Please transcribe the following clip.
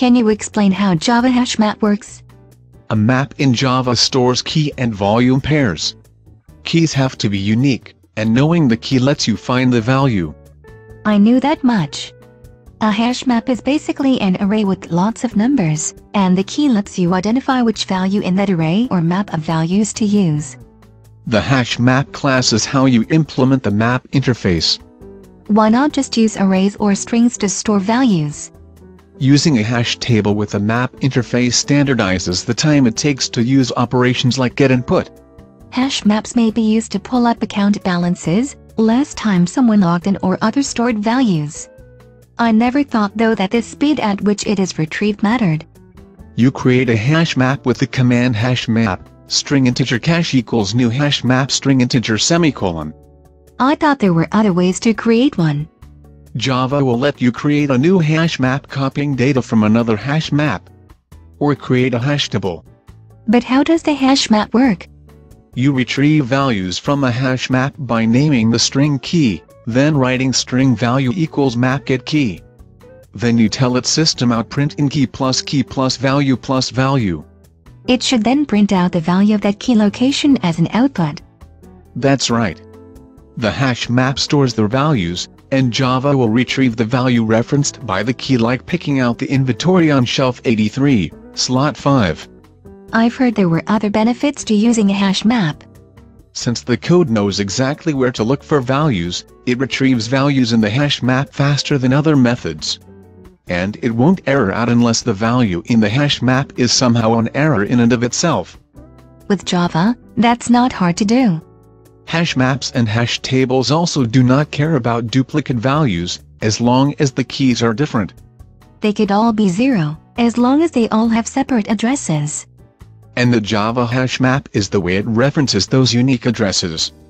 Can you explain how Java HashMap works? A map in Java stores key and volume pairs. Keys have to be unique, and knowing the key lets you find the value. I knew that much. A hash map is basically an array with lots of numbers, and the key lets you identify which value in that array or map of values to use. The HashMap class is how you implement the map interface. Why not just use arrays or strings to store values? Using a hash table with a map interface standardizes the time it takes to use operations like get and put. Hash maps may be used to pull up account balances, last time someone logged in, or other stored values. I never thought though that the speed at which it is retrieved mattered. You create a hash map with the command HashMap, string integer cache equals new HashMap string integer semicolon. I thought there were other ways to create one. Java will let you create a new hash map copying data from another hash map, or create a hash table. But how does the hash map work? You retrieve values from a hash map by naming the string key, then writing string value equals map get key. Then you tell it system out print in key plus value plus value. It should then print out the value of that key location as an output. That's right. The hash map stores the values, and Java will retrieve the value referenced by the key, like picking out the inventory on shelf 83, slot 5. I've heard there were other benefits to using a hash map. Since the code knows exactly where to look for values, it retrieves values in the hash map faster than other methods. And it won't error out unless the value in the hash map is somehow an error in and of itself. With Java, that's not hard to do. Hash maps and hash tables also do not care about duplicate values, as long as the keys are different. They could all be 0, as long as they all have separate addresses. And the Java HashMap is the way it references those unique addresses.